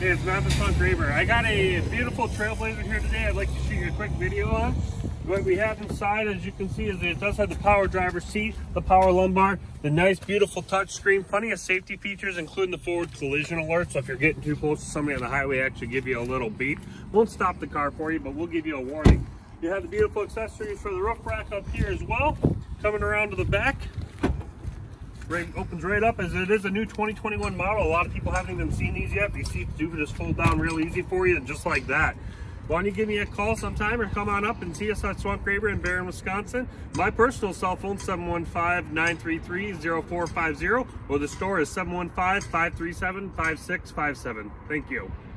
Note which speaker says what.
Speaker 1: Hey, it's Swant Graber. I got a beautiful Trailblazer here today I'd like to shoot you a quick video on. What we have inside, as you can see, is it does have the power driver's seat, the power lumbar, the nice beautiful touch screen, plenty of safety features including the forward collision alert, so if you're getting too close to somebody on the highway, actually give you a little beep. Won't stop the car for you, but we'll give you a warning. You have the beautiful accessories for the roof rack up here as well. Coming around to the back, opens right up, as it is a new 2021 model. A lot of people haven't even seen these yet. These seats do just fold down real easy for you, and just like that. Why don't you give me a call sometime or come on up and see us at Swant Graber in Barron, Wisconsin. My personal cell phone, 715-933-0450, or the store is 715-537-5657. Thank you.